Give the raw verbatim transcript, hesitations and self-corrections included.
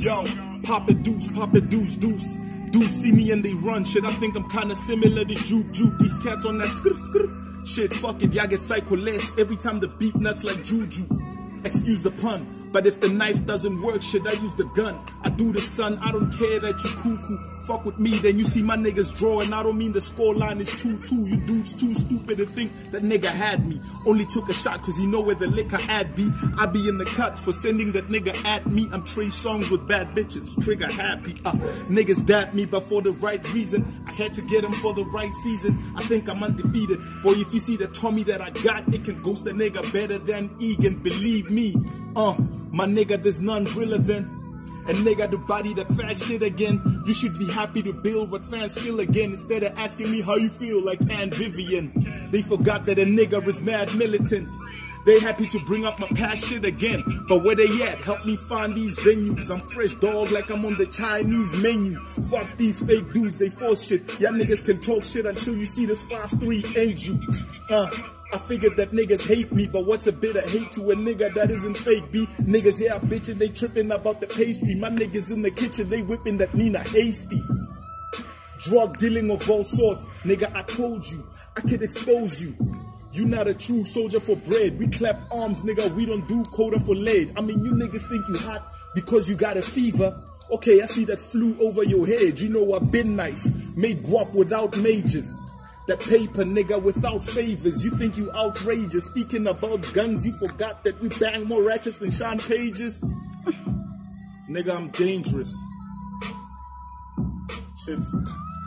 Yo, pop a deuce, pop a deuce, deuce. Dudes see me and they run. Shit, I think I'm kinda similar to Juke, Juke. These cats on that skr, skr. Shit, fuck it, y'all get psycho less every time the beat nuts like Juju. Excuse the pun, but if the knife doesn't work, shit, I use the gun. I do the sun, I don't care that you cuckoo. Fuck with me, then you see my niggas drawing. I don't mean the score line is two two. You dudes too stupid to think that nigga had me. Only took a shot cause he know where the liquor ad be. I be in the cut for sending that nigga at me. I'm Trey Songs with bad bitches, trigger happy. Uh, niggas dap me, but for the right reason. I had to get him for the right season. I think I'm undefeated. Boy, if you see the Tommy that I got, it can ghost a nigga better than Egan. Believe me, uh, my nigga, there's none realer than. And nigga, the body that fat shit again. You should be happy to build what fans feel again, instead of asking me how you feel like Aunt Vivian. They forgot that a nigga is mad militant. They happy to bring up my past shit again, but where they at? Help me find these venues. I'm fresh dog like I'm on the Chinese menu. Fuck these fake dudes, they force shit. Y'all niggas can talk shit until you see this five three ain't you. Uh, I figured that niggas hate me, but what's a bit of hate to a nigga that isn't fake, B? Niggas, yeah, bitchin', they trippin' about the pastry. My niggas in the kitchen, they whipping that Nina Hasty. Drug dealing of all sorts. Nigga, I told you, I could expose you. You not a true soldier for bread. We clap arms, nigga, we don't do quota for lead. I mean, you niggas think you hot because you got a fever. Okay, I see that flew over your head. You know I've been nice, made guap without majors. That paper, nigga, without favors. You think you outrageous. Speaking about guns, you forgot that we bang more ratchets than Sean Pages. Nigga, I'm dangerous. Chips.